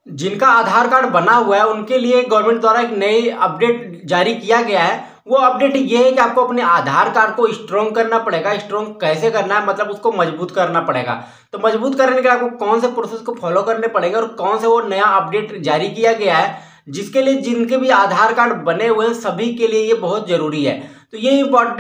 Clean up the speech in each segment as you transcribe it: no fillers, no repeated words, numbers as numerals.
जिनका आधार कार्ड बना हुआ है उनके लिए गवर्नमेंट द्वारा एक नई अपडेट जारी किया गया है। वो अपडेट ये है कि आपको अपने आधार कार्ड को स्ट्रॉन्ग करना पड़ेगा। स्ट्रॉन्ग कैसे करना है, मतलब उसको मजबूत करना पड़ेगा। तो मजबूत करने के लिए आपको कौन से प्रोसेस को फॉलो करने पड़ेंगे और कौन से वो नया अपडेट जारी किया गया है, जिसके लिए जिनके भी आधार कार्ड बने हुए हैं सभी के लिए ये बहुत जरूरी है। तो ये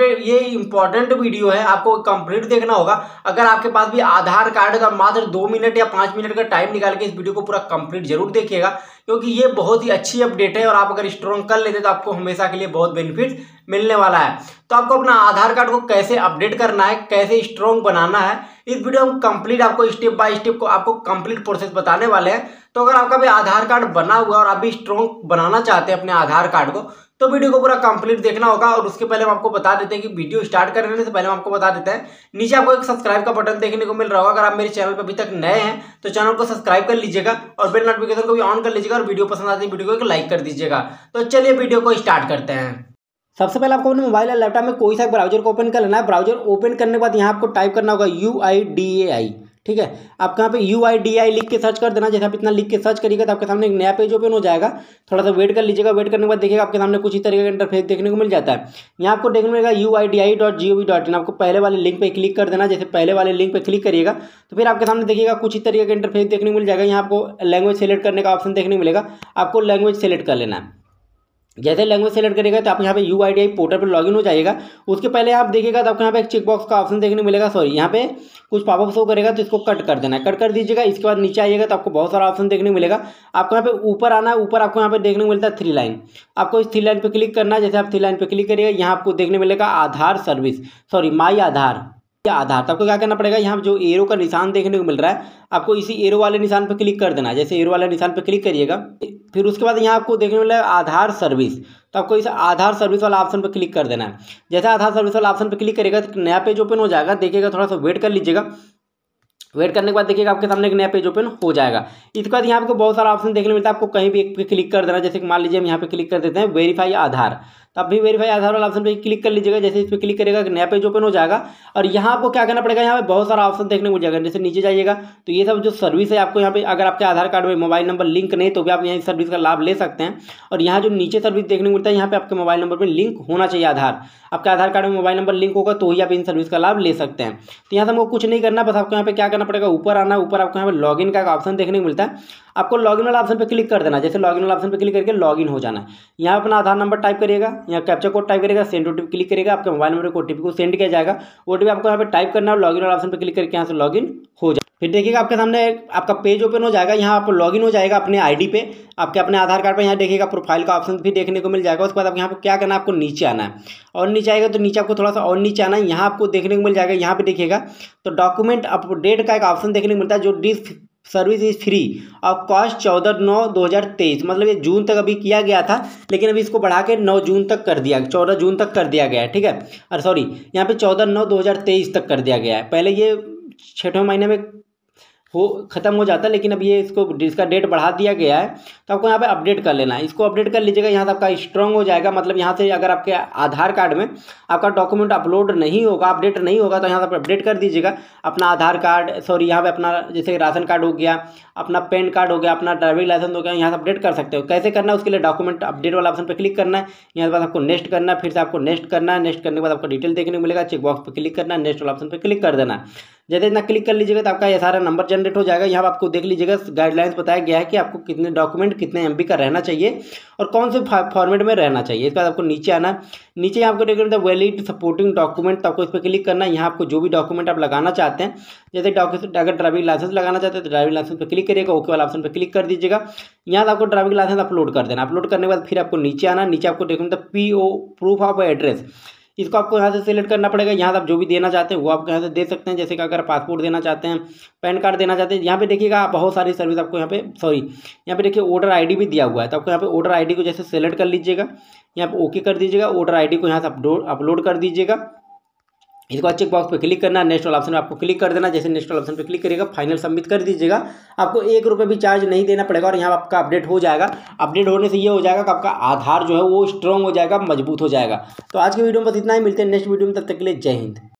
इंपॉर्टेंट वीडियो है, आपको कंप्लीट देखना होगा। अगर आपके पास भी आधार कार्ड का मात्र 2 मिनट या 5 मिनट का टाइम निकाल के इस वीडियो को पूरा कंप्लीट जरूर देखिएगा, क्योंकि ये बहुत ही अच्छी अपडेट है और आप अगर स्ट्रॉन्ग कर लेते तो आपको हमेशा के लिए बहुत बेनिफिट मिलने वाला है। तो आपको अपना आधार कार्ड को कैसे अपडेट करना है, कैसे स्ट्रॉन्ग बनाना है, इस वीडियो में कंप्लीट आपको स्टेप बाय स्टेप को आपको कंप्लीट प्रोसेस बताने वाले हैं। तो अगर आपका भी आधार कार्ड बना हुआ और आप भी स्ट्रॉन्ग बनाना चाहते हैं अपने आधार कार्ड को, तो वीडियो को पूरा कंप्लीट देखना होगा। और उसके पहले हम आपको बता देते हैं कि वीडियो स्टार्ट करने से पहले हम आपको बता देते हैं, नीचे आपको एक सब्सक्राइब का बटन देखने को मिल रहा होगा। अगर आप मेरे चैनल पर अभी तक नए हैं तो चैनल को सब्सक्राइब कर लीजिएगा और बेल नोटिफिकेशन को भी ऑन कर लीजिएगा। और वीडियो पसंद आती है वीडियो को एक लाइक कर दीजिएगा। तो चलिए वीडियो को स्टार्ट करते हैं। सबसे पहले आपको अपने मोबाइल या लैपटॉप में कोई सा ब्राउजर को ओपन कर लेना है। ब्राउजर ओपन करने के बाद यहाँ आपको टाइप करना होगा UIDAI। ठीक है, आपको यहाँ पे UIDAI लिख के सर्च कर देना। जैसे आप इतना लिख के सर्च करिएगा तो आपके सामने एक नया पेज ओपन हो जाएगा। थोड़ा सा वेट कर लीजिएगा। वेट करने के बाद देखिएगा आपके सामने कुछ ही तरीके का इंटरफेस देखने को मिल जाता है। यहाँ आपको देखने को मिलेगा uidi.gov.in। आपको पहले वाले लिंक पे क्लिक कर देना। जैसे पहले वाले लिंक पे क्लिक करिएगा तो फिर आपके सामने देखिएगा कुछ ही तरीके का इंटरफेस देखने को मिल जाएगा। यहाँ आपको लैंग्वेज सेलेक्ट करने का ऑप्शन देखने को मिलेगा। आपको लैंग्वेज सेलेक्ट कर लेना है। जैसे लैंग्वेज सेलेक्ट करेगा तो आप यहाँ पे UIDAI पोर्टल पर लॉगिन हो जाएगा। उसके पहले आप देखिएगा तो आपको यहाँ पे एक चेक बॉक्स का ऑप्शन देखने को मिलेगा। सॉरी, यहाँ पे कुछ पॉपअप शो करेगा तो इसको कट कर देना है। कट कर दीजिएगा। इसके बाद नीचे आइएगा तो आपको बहुत सारा ऑप्शन देखने को मिलेगा। आपको यहाँ पे ऊपर आना है। ऊपर आपको यहाँ पे देखने को मिलता है 3 लाइन। आपको इस 3 लाइन पे क्लिक करना है। जैसे आप 3 लाइन पे क्लिक करिएगा यहाँ आपको देखने मिलेगा आधार सर्विस, सॉरी माई आधार। आधार तो आपको क्या करना पड़ेगा, यहाँ जो एरो का निशान देखने को मिल रहा है आपको इसी एरो वाले निशान पर क्लिक कर देना है। जैसे एरो वाले निशान पर क्लिक करिएगा फिर उसके बाद यहाँ आपको देखने को मिलेगा आधार सर्विस। तो आपको इस आधार सर्विस वाला ऑप्शन पर क्लिक कर देना है। जैसे आधार सर्विस वाला ऑप्शन पर क्लिक करेगा तो नया पेज ओपन हो जाएगा। देखिएगा, थोड़ा सा वेट कर लीजिएगा। वेट करने के बाद देखिएगा आपके सामने एक नया पेज ओपन हो जाएगा। इसके बाद यहाँ आपको बहुत सारा ऑप्शन देखने को मिलता है। आपको कहीं भी एक पे क्लिक कर देना। जैसे कि मान लीजिए हम यहाँ पे क्लिक कर देते हैं वेरीफाई आधार। तो आप भी वेरीफाई आधार वाला ऑप्शन पे क्लिक कर लीजिएगा। जैसे इस पर क्लिक करेगा नया पेज ओपन हो जाएगा। और यहाँ आपको क्या करना पड़ेगा, यहाँ पे बहुत सारा ऑप्शन देखने को मिल जाएगा। जैसे नीचे जाइएगा तो ये सब जो सर्विस है आपको यहाँ पे, अगर आपके आधार कार्ड में मोबाइल नंबर लिंक नहीं तो भी आप यहाँ इस सर्विस का लाभ ले सकते हैं। और यहाँ जो नीचे सर्विस देखने को मिलता है यहाँ पे आपके मोबाइल नंबर में लिंक होना चाहिए आधार। आपके आधार कार्ड में मोबाइल नंबर लिंक होगा तो ही आप इन सर्विस का लाभ ले सकते हैं। तो यहाँ से हमको कुछ नहीं करना, बस आपको यहाँ पे क्या करना पड़ेगा, ऊपर आना। ऊपर आपको यहाँ पे लॉगिन का ऑप्शन देखने को मिलता है। आपको लॉगिन वाला ऑप्शन पे क्लिक कर देना। जैसे लॉगिन वाला ऑप्शन पे क्लिक करके लॉगिन हो जाना। यहाँ अपना आधार नंबर टाइप करिएगा, यहाँ कैप्चा कोड टाइप करिएगा, सेंड OTP क्लिक करिएगा। आपके मोबाइल नंबर को OTP को सेंड किया जाएगा। OTP आपको यहाँ पे टाइप करना है। लॉगिन वाला ऑप्शन पे क्लिक करके यहाँ से लॉगिन हो जाए। फिर देखिएगा आपके सामने आपका पेज ओपन हो जाएगा। यहाँ आप लॉगिन हो जाएगा अपने ID पे, आपके अपने आधार कार्ड पे। यहाँ देखिएगा प्रोफाइल का ऑप्शन भी देखने को मिल जाएगा। उसके बाद आप यहाँ पे क्या करना है, आपको नीचे आना है। और नीचे आएगा तो नीचे आपको थोड़ा सा और नीचे आना है। यहाँ आपको देखने को मिल जाएगा, यहाँ पे देखिएगा तो डॉक्यूमेंट अपडेट का एक ऑप्शन देखने को मिलता है। जो दिस सर्विस इज फ्री और कॉस्ट 14/9/2023, मतलब ये जून तक अभी किया गया था, लेकिन अभी इसको बढ़ा के 9 जून तक कर दिया, 14 जून तक कर दिया गया है। ठीक है, और सॉरी यहाँ पे 14/9/2023 तक कर दिया गया है। पहले ये 6वें महीने में खत्म हो जाता है, लेकिन अब ये इसका डेट बढ़ा दिया गया है। तो आपको यहाँ पे अपडेट कर लेना है। इसको अपडेट कर लीजिएगा। यहाँ से आपका स्ट्रॉन्ग हो जाएगा। मतलब यहाँ से अगर आपके आधार कार्ड में आपका डॉक्यूमेंट अपलोड नहीं होगा, अपडेट नहीं होगा, तो यहाँ से आप अपडेट कर दीजिएगा अपना आधार कार्ड, सॉरी यहाँ पे अपना जैसे राशन कार्ड हो गया, अपना पैन कार्ड हो गया, अपना ड्राइविंग लाइसेंस हो गया, यहाँ से अपडेट कर सकते हो। कैसे करना है उसके लिए डॉक्यूमेंट अपडेट वाला ऑप्शन पर क्लिक करना है। यहाँ के बाद आपको नेक्स्ट करना है। फिर से आपको नेक्स्ट करना है। नेक्स्ट करने के बाद आपको डिटेल देखने को मिलेगा। चेक बॉक्स पर क्लिक करना है, नेक्स्ट वाला ऑप्शन पर क्लिक कर देना है। जैसे इतना क्लिक कर लीजिएगा तो आपका ये सारा नंबर जनरेट हो जाएगा। यहाँ आपको देख लीजिएगा गाइडलाइंस बताया गया है कि आपको कितने डॉक्यूमेंट कितने MB का रहना चाहिए और कौन से फॉर्मेट में रहना चाहिए। इसके बाद आपको नीचे आना। नीचे आपको देखना होता है वैलिड सपोर्टिंग डॉक्यूमेंट, तो आपको इस पर क्लिक करना है। यहाँ आपको जो भी डॉक्यूमेंट आप लगाना चाहते हैं, जैसे अगर ड्राइविंग लाइसेंस लगाना चाहते हैं तो ड्राइविंग लाइसेंस पर क्लिक करिएगा। ओके वाला ऑप्शन पर क्लिक कर दीजिएगा। यहाँ से आपको ड्राइविंग लाइसेंस अपलोड कर देना। अपलोड करने के बाद फिर आपको नीचे आना। नीचे आपको देखना होता है PO प्रूफ ऑफ एड्रेस। इसको आपको यहाँ से सिलेक्ट करना पड़ेगा। यहाँ से आप जो भी देना चाहते हैं वो आप यहाँ से दे सकते हैं। जैसे कि अगर पासपोर्ट देना चाहते हैं, पैन कार्ड देना चाहते हैं। यहाँ पे देखिएगा बहुत सारी सर्विस आपको यहाँ पे, सॉरी यहाँ पे देखिए वोटर ID भी दिया हुआ है। तो आपको यहाँ पे वोटर ID को जैसे सेलेक्ट कर लीजिएगा, यहाँ पे ओके कर दीजिएगा। वोटर ID को यहाँ से अपलोड कर दीजिएगा। इसके बाद चेक बॉक्स पे क्लिक करना है। नेक्स्ट वाला ऑप्शन आपको क्लिक कर देना। जैसे नेक्स्ट वाला ऑप्शन पे क्लिक करिएगा, फाइनल सबमिट कर दीजिएगा। आपको 1 रुपये भी चार्ज नहीं देना पड़ेगा और यहाँ आपका अपडेट हो जाएगा। अपडेट होने से ये हो जाएगा कि आपका आधार जो है वो स्ट्रॉन्ग हो जाएगा, मजबूत हो जाएगा। तो आज के वीडियो में बस इतना ही। मिलते हैं नेक्स्ट वीडियो में, तब तक के लिए जय हिंद।